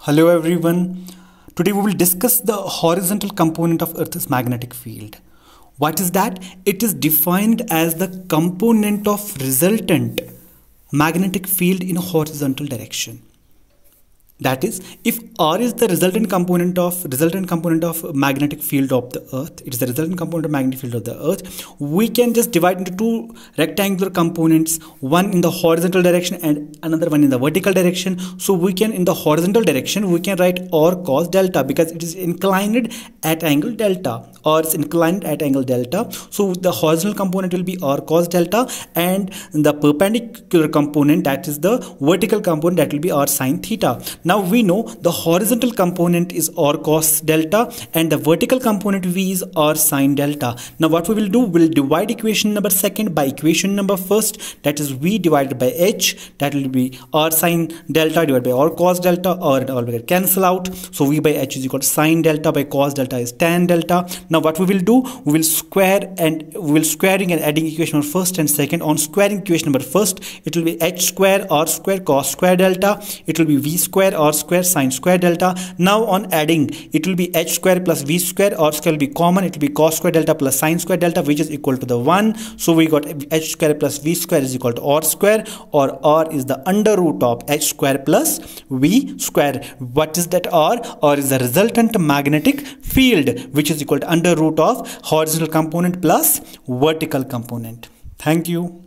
Hello everyone. Today we will discuss the horizontal component of Earth's magnetic field. What is that? It is defined as the component of resultant magnetic field in a horizontal direction. That is, if R is the resultant component of magnetic field of the Earth, it is the resultant component of magnetic field of the Earth, we can just divide into two rectangular components, one in the horizontal direction and another one in the vertical direction. So we can, in the horizontal direction, we can write R cos delta because it is inclined at angle delta, or it's inclined at angle delta. So the horizontal component will be R cos delta, and the perpendicular component, that is the vertical component, that will be R sin theta. Now we know the horizontal component is R cos delta and the vertical component V is R sin delta. Now what we will do, we'll divide equation number second by equation number first, that is V divided by H, that will be R sin delta divided by R cos delta, or it all will cancel out. So V by H is equal to sin delta by cos delta is tan delta. Now what we will do, we will squaring and adding equation number first and second. On squaring equation number first, it will be H square R square cos square delta, it will be V square R square sin square delta. Now on adding, it will be H square plus V square, R square will be common, it will be cos square delta plus sin square delta, which is equal to the 1. So we got H square plus V square is equal to R square, or R is the under root of H square plus V square. What is that R? R is the resultant magnetic field, which is equal to under root of horizontal component plus vertical component. Thank you.